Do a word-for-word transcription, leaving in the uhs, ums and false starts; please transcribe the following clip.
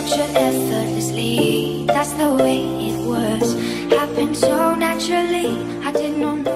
structured effortlessly. That's the way it was. Happened so naturally, I did not know.